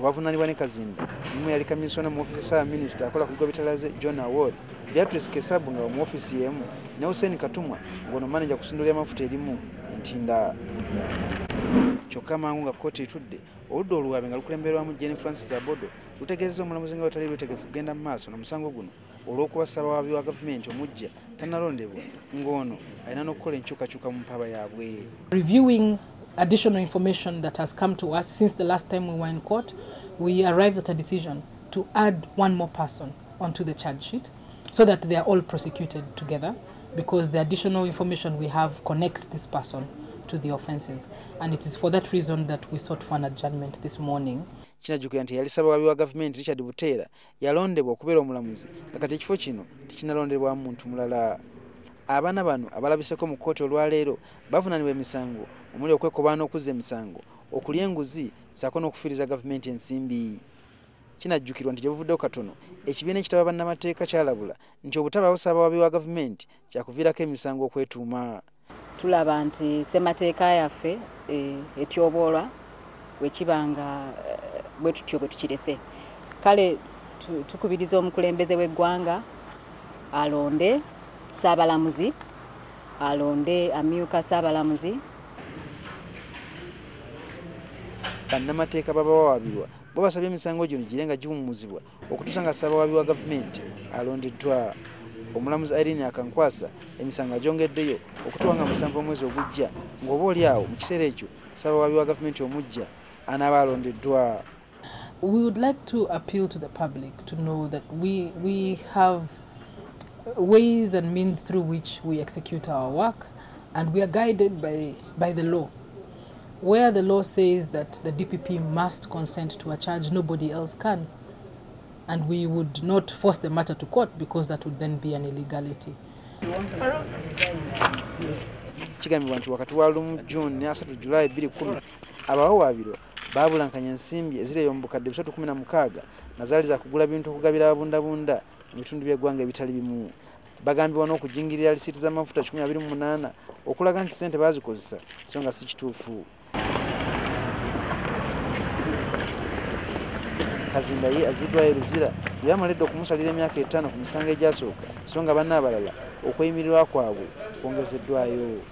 bavunanibwa ne Kazinda nimu yali kamisona mu office ya minister akola ku Gobitalaze John Award Beatrice Kesabu nga mu office yemu ne Hussein Katumwa ngono manager kusindulya mafuta erimu entinda kyokka mangu nga kooti etudde oludda oluwabe nga lukulemberwamu Jenny Francis Abodo lutegeezezza omulamuzi nga watali lwetegefu kugenda mu maaso n'omusango guno olw'okuba ssabawaabi wa gavumenti omujja tannalondebwa ng'ono alina n'okukola enkyukakyuka mu mpaaba yaabwe. Reviewing additional information that has come to us since the last time we were in court, we arrived at a decision to add one more person onto the charge sheet so that they are all prosecuted together, because the additional information we have connects this person to the offences, and it is for that reason that we sought for an adjournment this morning. Kinajjukira nti yali ssabawaabi wa gavumenti Richard Buteera yalondebwa okubeera omulamuzi nga kati ekifo kino tekinnalonderwamu muntu mulala. Abaana bano abalabiseko mu kkooti olwaleero bavunaanibwa emisango omuli okwekobaana okuzza emisango, okulya enguzi ssaako n'okufiiriza gavumenti ensimbi. Kinajjukirwa nti gye buvuddeho katono ekibiina ekitaba bannamateeka kyalabula nti obutabaawo ssabawaabi wa gavumenti kyakuviirako emisango okwetuuma. Tulaba nti ssemateeka yaffe etyoboolwa bwekibanga bwe tutyo bwe tukirese. Kale tukubiriza omukulembeze w'eggwanga alonde Saabalamuzi, alonde amyuka Saabalamuzi. Bannamateeka babawaabirwa bo basabye emisango gino girenga giwummuzibwa okutuusa nga ssabawaabi wa gavumenti alondeddwa. Omulamuzi Irene Akankwasa emisango agyongeddeyo okutuuka nga 7 omwezi ogujja ng'oba oli awo mu kiseera ekyo ssabawaabi wa gavumenti omujja anaaba alondeddwa. We would like to appeal to the public to know that we have ways and means through which we execute our work, and we are guided by the law. Where the law says that the DPP must consent to a charge, nobody else can. And we would not force the matter to court because that would then be an illegality. Kigambibwa nti wakati wa lumu June ne 3 July 2010 abawawaabirwa baabulankanya ensimbi ezireeyo mu bukadde 316 na zaali za kugula bintu okugabira abundabunda mu bitundu by'eggwanga ebitali bimu. Bagambibwa n'okujingirira lisiiti z'amafuta 128 okulaga nti ssente baazikozesa so nga si kituufu. Kazinda ye aziddwayo Luzira byamaledde okumusalira emyaka 5 ku misango egyasooka so nga banne abalala okweyimirirwa kwabwe kwongezeddwayo.